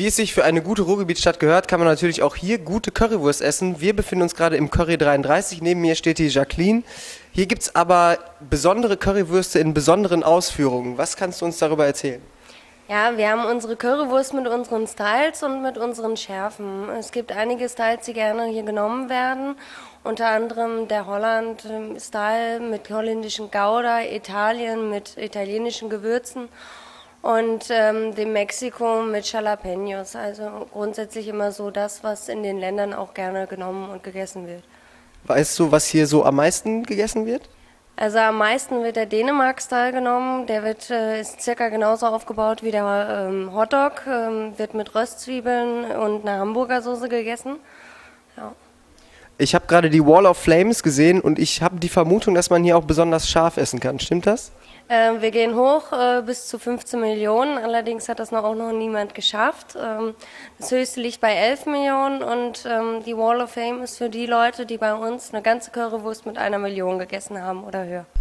Wie es sich für eine gute Ruhrgebietsstadt gehört, kann man natürlich auch hier gute Currywurst essen. Wir befinden uns gerade im Curry 33. Neben mir steht die Jacqueline. Hier gibt es aber besondere Currywürste in besonderen Ausführungen. Was kannst du uns darüber erzählen? Ja, wir haben unsere Currywurst mit unseren Styles und mit unseren Schärfen. Es gibt einige Styles, die gerne hier genommen werden. Unter anderem der Holland-Style mit holländischen Gouda, Italien mit italienischen Gewürzen und dem Mexiko mit Jalapenos. Also grundsätzlich immer so das, was in den Ländern auch gerne genommen und gegessen wird. Weißt du, was hier so am meisten gegessen wird? Also am meisten wird der Dänemark-Style genommen. Der ist circa genauso aufgebaut wie der Hotdog, wird mit Röstzwiebeln und einer Hamburger Soße gegessen. Ja. Ich habe gerade die Wall of Flames gesehen und ich habe die Vermutung, dass man hier auch besonders scharf essen kann. Stimmt das? Wir gehen hoch bis zu 15 Millionen, allerdings hat das auch noch niemand geschafft. Das höchste liegt bei 11 Millionen und die Wall of Fame ist für die Leute, die bei uns eine ganze Currywurst mit 1 Million gegessen haben oder höher.